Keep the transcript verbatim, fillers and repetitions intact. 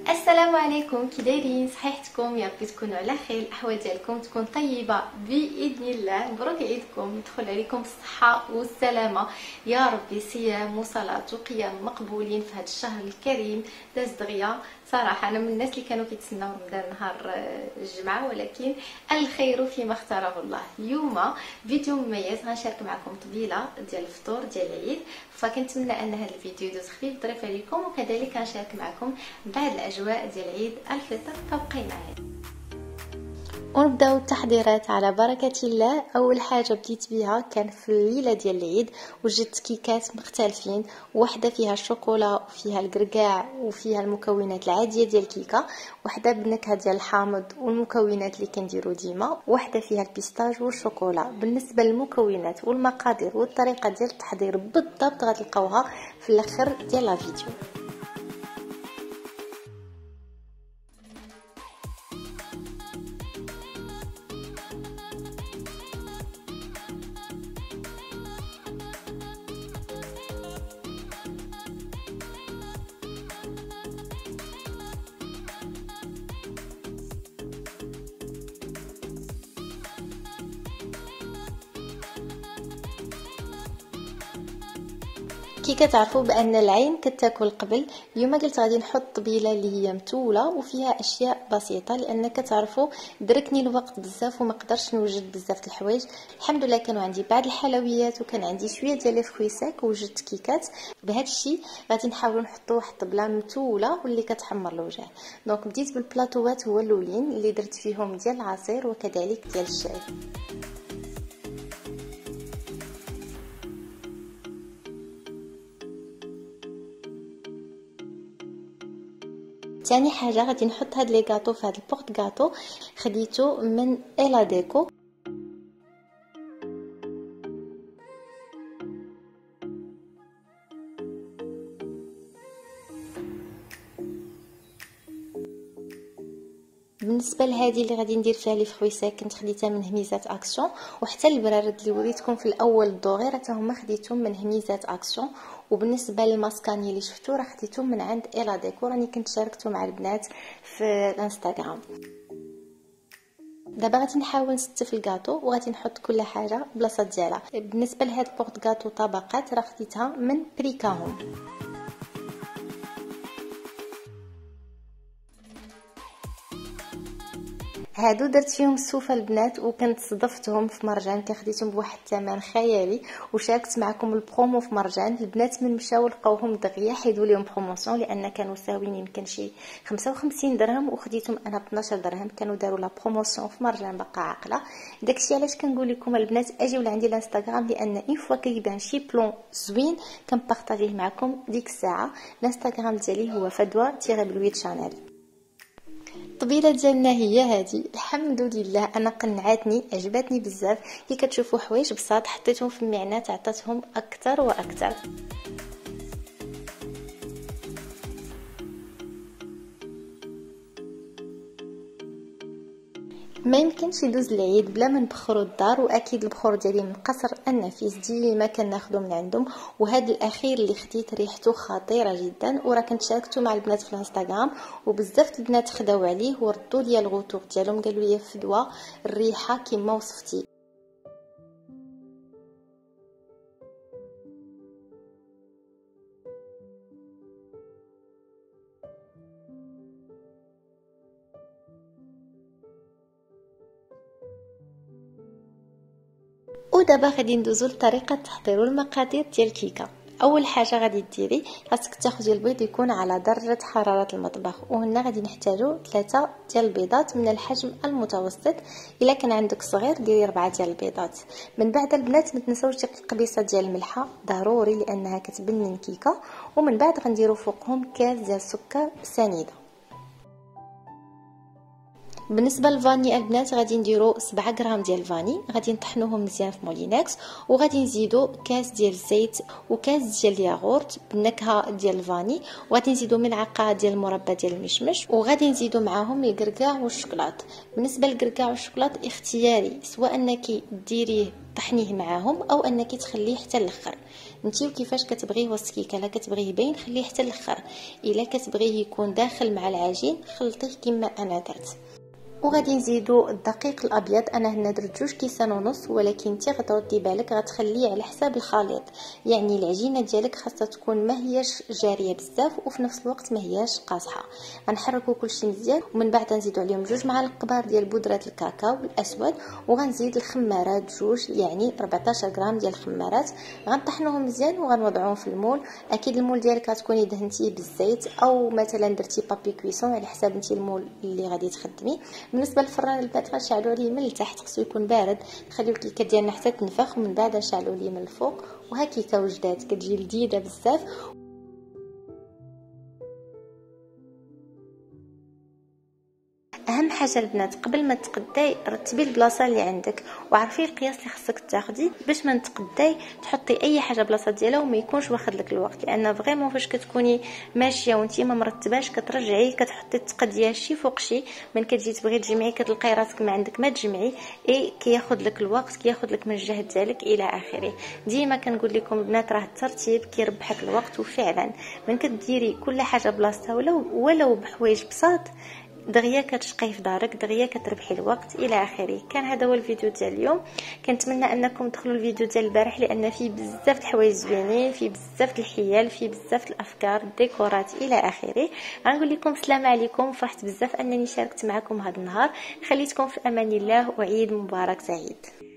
السلام عليكم، كي دايرين؟ صحيحتكم؟ يا ربي تكونوا على خير، الاحوال ديالكم تكون طيبه باذن الله. مبروك عيدكم، يدخل عليكم بالصحه والسلامه يا ربي. صيام وصلاه وقيام مقبولين في هذا الشهر الكريم. داز دغيا صراحه انا من الناس اللي كانوا كيتسناو رمضان نهار الجمعه، ولكن الخير فيما اختاره الله. اليوم فيديو مميز غنشارك معكم طبيله ديال الفطور ديال العيد، فكنتمنى ان هذا الفيديو يدوز خفيف ظريف عليكم، وكذلك غنشارك معكم بعض الاجواء ديال عيد الفطر. فبقي معايا ونبداو التحضيرات على بركه الله. اول حاجه بديت بها كان في الليله ديال العيد، وجدت كيكات مختلفين، واحده فيها الشوكولا وفيها الكركاع وفيها المكونات العاديه ديال الكيكه، واحده بالنكهه ديال الحامض والمكونات اللي كنديرو ديما، واحده فيها البيستاج والشوكولا. بالنسبه للمكونات والمقادير والطريقه ديال التحضير بالضبط غتلقاوها في الاخر ديال لا فيديو. كي كتعرفوا بان العين كتاكل قبل، اليوم قلت غادي نحط طبيله اللي هي متوله وفيها اشياء بسيطه، لان كتعرفوا دركني الوقت بزاف وما قدرتش نوجد بزاف د الحوايج. الحمد لله كانوا عندي بعض الحلويات وكان عندي شويه ديال لي فروي ساك ووجدت كيكات. بهذا الشيء غادي نحاولوا نحطوا واحد الطبله متوله واللي كتحمر الوجه. دونك بديت بالبلاطوات هو الاولين اللي درت فيهم ديال العصير وكذلك ديال الشاي. ثاني حاجه غادي نحط هاد لي غاطو في هاد البورط غاطو، خديته من إلا ديكو. بالنسبه لهذه اللي غادي ندير فيها لي فروي ساك كنت خديتها من هميزات اكسيون، وحتى البرارد اللي وريتكم في الاول الدوغي راه حتى هما خديتهم من هميزات اكسيون. وبالنسبه للماسكاني اللي شفتو راه خديتهم من عند إلا ديكو، راني كنت شاركته مع البنات في الانستغرام. دابا غادي نحاول نستف الكاطو وغادي نحط كل حاجه بلاصه ديالها. بالنسبه لهاد بورط كاطو طبقات راه خديتها من بريكاهم. هادو درت فيهم السوفه البنات، وكنت صدفتهم في مرجان كان خديتهم بواحد الثمن خيالي، وشاركت معكم البرومو في مرجان. البنات من مشاو لقاوهم دغيا حيدوا لهم بروموسيون، لان كانوا ساويين يمكن شي خمسة وخمسين درهم وخديتهم انا ب اثناش درهم. كانوا داروا لا بروموسيون في مرجان باقا عاقله. داكشي علاش كنقول لكم البنات اجيو لعندي الانستغرام، لان اون فوا كيبان شي بلون زوين كنبارطاجيه معكم ديك الساعه. الانستغرام ديالي هو فدوى تيري بلويت شانيل. الطبيله ديالنا هي هذه. الحمد لله انا قنعتني، عجبتني بزاف. كي كتشوفوا حوايج بساط حطيتهم في المعنات عطاتهم اكثر واكثر. ما يمكنش يدوز العيد بلا ما نبخروا الدار، واكيد البخور ديالي من قصر النفيس ديما كناخذو من عندهم. وهذا الاخير اللي خديت ريحته خطيره جدا، وراه كنت شاركته مع البنات في الانستغرام، وبزاف البنات خداو عليه وردوا لي الغوتور ديالهم، قالوا لي فدوى الريحه كما وصفتي. ودابا غادي ندوزو لطريقه التحضير والمقادير ديال الكيكه. اول حاجه غادي ديري خاصك تاخدي البيض يكون على درجه حراره المطبخ، وهنا غادي نحتاجو ثلاثه ديال البيضات من الحجم المتوسط. الا كان عندك صغير ديري اربعه ديال البيضات. من بعد البنات ما تنساوش ديك القبيصه ديال الملحه ضروري لانها كتبني الكيكه. ومن بعد غنديروا فوقهم كاس ديال السكر سنيده. بالنسبه للفاني البنات غادي نديرو سبعة غرام ديال الفاني، غادي نطحنوهم مزيان في مولينكس، وغادي نزيدو كاس ديال الزيت وكاس ديال الياغورت بالنكهه ديال الفاني، وغادي نزيدو ملعقه ديال المربى ديال المشمش، وغادي نزيدو معاهم الكركاع والشوكولات. بالنسبه للكركاع والشوكولات اختياري، سواء انك ديريه طحنيه معاهم او انك تخليه حتى الاخر. انت وكيفاش كتبغيه وسط كيكه، لا كتبغيه باين خليه حتى الاخر، الا كتبغيه يكون داخل مع العجين خلطيه كما انا درت. وغادي نزيدو الدقيق الابيض، انا هنا درت جوج كيسان ونص، ولكن انت غتردي بالك غتخليه على حساب الخليط، يعني العجينه ديالك خاصها تكون ما هياش جاريه بزاف وفي نفس الوقت ما هياش قاصحه. غنحركو كلشي مزيان ومن بعد نزيدو عليهم جوج معالق كبار ديال بودره الكاكاو الاسود، وغنزيد الخمارات جوج، يعني أربعطاش غرام ديال الخمارات. غنطحنوهم مزيان وغنوضعوهم في المول. اكيد المول ديالك غتكوني دهنتيه بالزيت او مثلا درتي بابي كويسون على حساب انت المول اللي غادي تخدمي. بالنسبه للفران البنات غنشعلوا عليه من التحت، خصو يكون بارد، نخليو الكيكه ديالنا حتى تنفخ ومن بعد نشعلوا عليه من الفوق. وها كيكه وجدات كتجي لذيذه بزاف. اهم حاجه البنات قبل ما تقداي رتبي البلاصه اللي عندك وعرفي القياس اللي خصك تاخدي باش ما تقداي تحطي اي حاجه بلاصه ديالها وما يكونش واخد لك الوقت، لان فريمون فاش كتكوني ماشيه وانتي ما مرتباش كترجعي كتحطي التقديه شي فوق شي، من كتجي تبغي تجمعي كتلقاي راسك ما عندك ما تجمعي، اي كياخذ لك الوقت كياخذ لك من الجهد ديالك الى اخره. ديما كنقول لكم البنات راه الترتيب كيربحك الوقت، وفعلا من كديري كل حاجه بلاصتها ولو ولو بحوايج بساط دغيا كتشقي في دارك، دغيا كتربحي الوقت الى اخره. كان هذا هو الفيديو ديال اليوم، كنتمنى انكم تدخلوا الفيديو ديال البارح لان فيه بزاف د الحوايج زوينين، فيه بزاف د الحيل، فيه بزاف د الافكار الديكورات الى اخره. غنقول لكم السلام عليكم، فرحت بزاف انني شاركت معكم هذا النهار، خليتكم في امان الله وعيد مبارك سعيد.